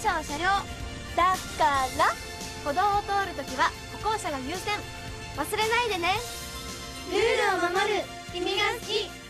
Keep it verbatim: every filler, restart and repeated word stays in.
車は車両だから歩道を通るときは歩行者が優先。忘れないでね。 ルールを守る君が好き。